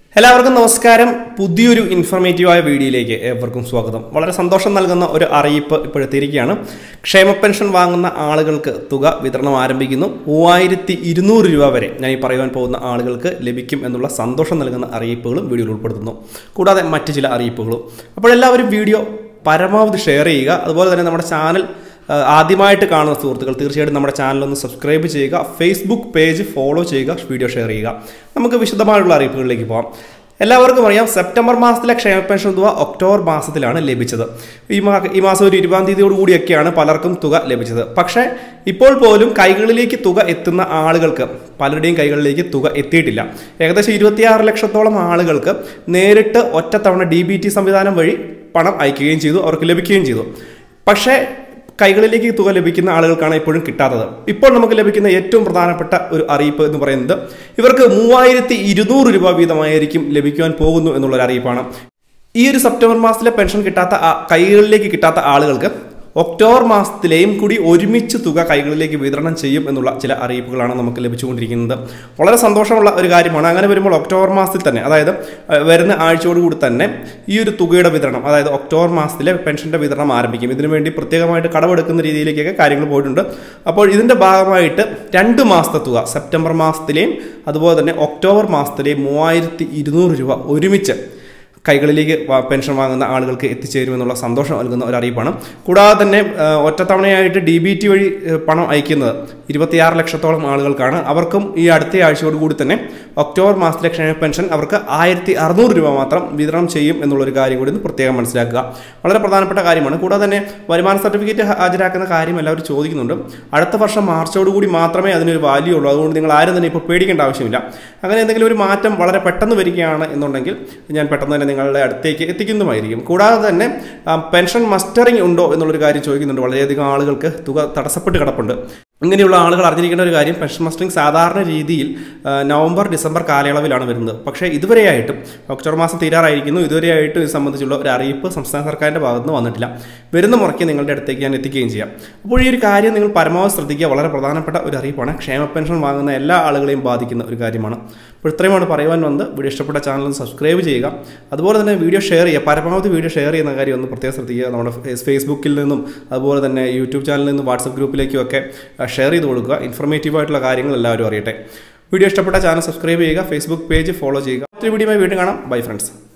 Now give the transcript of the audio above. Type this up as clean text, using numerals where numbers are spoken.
എല്ലാവർക്കും നമസ്കാരം. പുതിയൊരു ഇൻഫർമേറ്റീവായ വീഡിയോയിലേക്ക് ഏവർക്കും സ്വാഗതം. വളരെ സന്തോഷം നൽകുന്ന ഒരു അറിയിപ്പ് ഇപ്പോഴെത്തിയിരിക്കുകയാണ്. ക്ഷേമ പെൻഷൻ വാങ്ങുന്ന ആളുകൾക്ക് തുക വിതരണം ആരംഭിക്കുന്നു. 3200 രൂപ വരെ ഞാൻ ഈ പറയുവാൻ പോകുന്ന ആളുകൾക്ക് ലഭിക്കും എന്നുള്ള സന്തോഷം നൽകുന്ന അറിയിപ്പുകളും വീഡിയോയിൽ ഉൾപ്പെടുത്തുന്നു. കൂടാതെ മറ്റു ചില അറിയിപ്പുകളും. അപ്പോൾ എല്ലാവരും വീഡിയോ പരമാവധി ഷെയർ ചെയ്യുക. അതുപോലെ തന്നെ നമ്മുടെ ചാനൽ ആദ്യമായിട്ട് കാണുന്ന സുഹൃത്തുക്കൾ തീർച്ചയായിട്ടും നമ്മുടെ ചാനലൊന്ന് സബ്സ്ക്രൈബ് ചെയ്യുക. ഫേസ്ബുക്ക് പേജ് ഫോളോ ചെയ്യുക. വീഡിയോ ഷെയർ ചെയ്യുക. നമുക്ക് വിശദമായുള്ള അറിയിപ്പുകളിലേക്ക് പോകാം. എല്ലാവർക്കും അറിയാം, സെപ്റ്റംബർ മാസത്തിലെ ക്ഷേമ പെൻഷൻ തുക ഒക്ടോബർ മാസത്തിലാണ് ലഭിച്ചത്. ഈ മാസം ഒരു 20-ാം തീയതിയോടുകൂടിയൊക്കെയാണ് പലർക്കും തുക ലഭിച്ചത്. പക്ഷേ ഇപ്പോൾ പോലും കൈകളിലേക്ക് തുക എത്തുന്ന ആളുകൾക്ക് പലരുടെയും കൈകളിലേക്ക് തുക എത്തിയിട്ടില്ല. ഏകദേശം 26 ലക്ഷത്തോളം ആളുകൾക്ക് നേരിട്ട് ഒറ്റത്തവണ DBT സംവിധാനം വഴി പണം അയക്കുകയും ചെയ്തു, അവർക്ക് ലഭിക്കുകയും ചെയ്തു. പക്ഷേ കൈകളിലേക്ക് തുക ലഭിക്കുന്ന ആളുകൾക്കാണ് ഇപ്പോഴും കിട്ടാത്തത്. ഇപ്പോൾ നമുക്ക് ലഭിക്കുന്ന ഏറ്റവും പ്രധാനപ്പെട്ട ഒരു അറിയിപ്പ് എന്ന് പറയുന്നത് ഇവർക്ക് 3200 രൂപ വീതമായിരിക്കും ലഭിക്കുവാൻ പോകുന്നു എന്നുള്ളൊരു അറിയിപ്പാണ്. ഈ ഒരു സെപ്റ്റംബർ മാസത്തിലെ പെൻഷൻ കൈകളിലേക്ക് കിട്ടാത്ത ആളുകൾക്ക് ഒക്ടോബർ മാസത്തിലെയും കൂടി ഒരുമിച്ച് തുക കൈകളിലേക്ക് വിതരണം ചെയ്യും എന്നുള്ള ചില അറിയിപ്പുകളാണ് നമുക്ക് ലഭിച്ചുകൊണ്ടിരിക്കുന്നത്. വളരെ സന്തോഷമുള്ള ഒരു കാര്യമാണ്. അങ്ങനെ വരുമ്പോൾ ഒക്ടോബർ മാസത്തിൽ തന്നെ, അതായത് വരുന്ന ആഴ്ചയോടുകൂടി തന്നെ ഈ ഒരു തുകയുടെ വിതരണം, അതായത് ഒക്ടോബർ മാസത്തിലെ പെൻഷൻ്റെ വിതരണം ആരംഭിക്കും. ഇതിനുവേണ്ടി പ്രത്യേകമായിട്ട് കടമെടുക്കുന്ന രീതിയിലേക്കൊക്കെ കാര്യങ്ങൾ പോയിട്ടുണ്ട്. അപ്പോൾ ഇതിൻ്റെ ഭാഗമായിട്ട് 2 മാസത്തെ തുക, സെപ്റ്റംബർ മാസത്തിലെയും അതുപോലെ തന്നെ ഒക്ടോബർ മാസത്തിലെയും 3200 രൂപ ഒരുമിച്ച് കൈകളിലേക്ക് പെൻഷൻ വാങ്ങുന്ന ആളുകൾക്ക് എത്തിച്ചേരുമെന്നുള്ള സന്തോഷം നൽകുന്ന ഒരു അറിയിപ്പാണ്. കൂടാതെ തന്നെ ഒറ്റത്തവണയായിട്ട് DBT വഴി പണം അയക്കുന്നത് 26 ലക്ഷത്തോളം ആളുകൾക്കാണ്. അവർക്കും ഈ അടുത്ത ആഴ്ചയോടുകൂടി തന്നെ ഒക്ടോബർ മാസത്തിലെ ക്ഷേമ പെൻഷൻ അവർക്ക് 1600 രൂപ മാത്രം വിതരണം ചെയ്യും എന്നുള്ളൊരു കാര്യം കൂടി പ്രത്യേകം മനസ്സിലാക്കുക. വളരെ പ്രധാനപ്പെട്ട കാര്യമാണ്. കൂടാതെ തന്നെ വരുമാന സർട്ടിഫിക്കറ്റ് ഹാജരാക്കുന്ന കാര്യം എല്ലാവരും ചോദിക്കുന്നുണ്ട്. അടുത്ത വർഷം മാർച്ചോടുകൂടി മാത്രമേ അതിനൊരു വാല്യൂ ഉള്ളൂ. അതുകൊണ്ട് നിങ്ങൾ ആരും തന്നെ ഇപ്പോൾ പേടിക്കേണ്ട ആവശ്യമില്ല. അങ്ങനെ എന്തെങ്കിലും ഒരു മാറ്റം വളരെ പെട്ടെന്ന് വരികയാണ് എന്നുണ്ടെങ്കിൽ ഞാൻ പെട്ടെന്ന് തന്നെ നിങ്ങളുടെ അടുത്തേക്ക് എത്തിക്കുന്നതുമായിരിക്കും. കൂടാതെ തന്നെ പെൻഷൻ മസ്റ്ററിംഗ് ഉണ്ടോ എന്നുള്ളൊരു കാര്യം ചോദിക്കുന്നുണ്ട്. വളരെയധികം ആളുകൾക്ക് തുക തടസ്സപ്പെട്ട് കിടപ്പുണ്ട്. ഇങ്ങനെയുള്ള ആളുകൾ അറിഞ്ഞിരിക്കേണ്ട ഒരു കാര്യം, പെൻഷൻ മസ്റ്ററിംഗ് സാധാരണ രീതിയിൽ നവംബർ ഡിസംബർ കാലയളവിലാണ് വരുന്നത്. പക്ഷേ ഇതുവരെയായിട്ടും ഒക്ടോബർ മാസം തീരാറായിരിക്കുന്നു, ഇതുവരെയായിട്ടും ഇത് സംബന്ധിച്ചുള്ള ഒരു അറിയിപ്പ് സംസ്ഥാന സർക്കാരിൻ്റെ ഭാഗത്ത് നിന്ന് വന്നിട്ടില്ല. വരുന്ന മുറയ്ക്ക് നിങ്ങളുടെ അടുത്തേക്ക് ഞാൻ എത്തിക്കുകയും ചെയ്യാം. അപ്പോൾ ഈ ഒരു കാര്യം നിങ്ങൾ പരമാവധി ശ്രദ്ധിക്കുക. വളരെ പ്രധാനപ്പെട്ട ഒരു അറിയിപ്പാണ്. ക്ഷേമ പെൻഷൻ വാങ്ങുന്ന എല്ലാ ആളുകളെയും ബാധിക്കുന്ന ഒരു കാര്യമാണ്. അപ്പോൾ ഇത്രയുമാണ് പറയുവാൻ വന്നത്. വീഡിയോ ഇഷ്ടപ്പെട്ട ചാനൽ ഒന്ന് സബ്സ്ക്രൈബ് ചെയ്യുക. അതുപോലെ തന്നെ വീഡിയോ ഷെയർ ചെയ്യുക. പരമാവധി വീഡിയോ ഷെയർ ചെയ്യുന്ന കാര്യം ഒന്ന് പ്രത്യേകം ശ്രദ്ധിക്കുക. നമ്മുടെ ഫേസ്ബുക്കിൽ നിന്നും അതുപോലെ തന്നെ യൂട്യൂബ് ചാനലിൽ നിന്നും വാട്സപ്പ് ഗ്രൂപ്പിലേക്കും ഒക്കെ ഷെയർ ചെയ്ത് കൊടുക്കുക. ഇൻഫർമേറ്റീവായിട്ടുള്ള കാര്യങ്ങൾ എല്ലാവരും അറിയട്ടെ. വീഡിയോ ഇഷ്ടപ്പെട്ട ചാനൽ സബ്സ്ക്രൈബ് ചെയ്യുക. ഫേസ്ബുക്ക് പേജ് ഫോളോ ചെയ്യുക. മറ്റൊരു വീഡിയോയുമായി വീണ്ടും കാണാം. Bye friends.